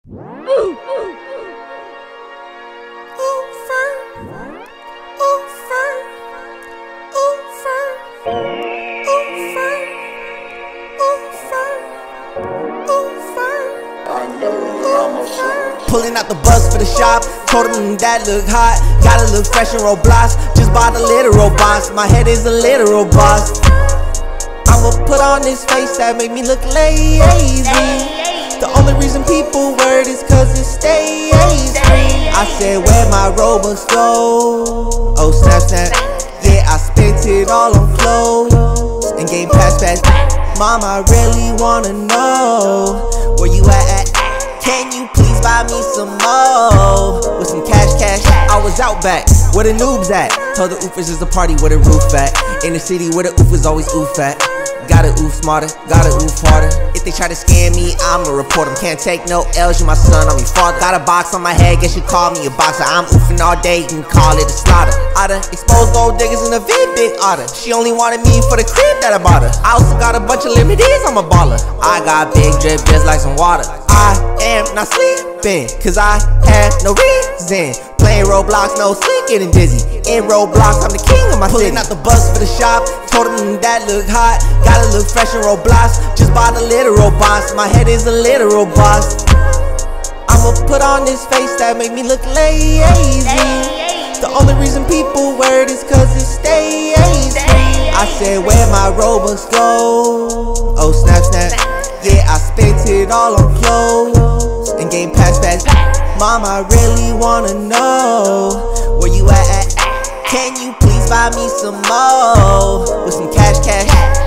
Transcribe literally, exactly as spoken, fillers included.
Pulling out the bus for the shop, told him that look hot. Gotta look fresh in Roblox, just bought a literal boss. My head is a literal boss. I'ma put on this face that make me look lazy. The only reason people worried is cause it stays free. I said where my Robux go? Oh snap snap, yeah I spent it all on clothes and game pass pass. Mom, I really wanna know where you at, at? Can you please buy me some more? With some cash, cash. I was out back, where the noobs at? Told the oofers is a party where the roof at. In the city where the oofers always oof at. Gotta oof smarter, gotta oof harder. If they try to scam me, I'ma report them. Can't take no L's, you my son, I'm your father. Got a box on my head, guess you call me a boxer. I'm oofing all day, you can call it a slaughter. I done exposed gold diggers in a vid big otter. She only wanted me for the crib that I bought her. I also got a bunch of limited, I'm a baller. I got big drip just like some water. I am not sleeping, cause I had no reason. Playing Roblox, no sleep, getting dizzy. In Roblox, I'm the king of my city. Pulling out the bus for the shop, told him that look hot. Gotta look fresh in Roblox, just bought a literal boss. My head is a literal boss. I'ma put on this face that make me look lazy. The only reason people worried is cause it stays free. I said where my Robux go? Oh snap snap, yeah I spent it all on clothes and game pass pass. Mom, I really wanna know where you at, at? Can you please buy me some more? With some cash, cash.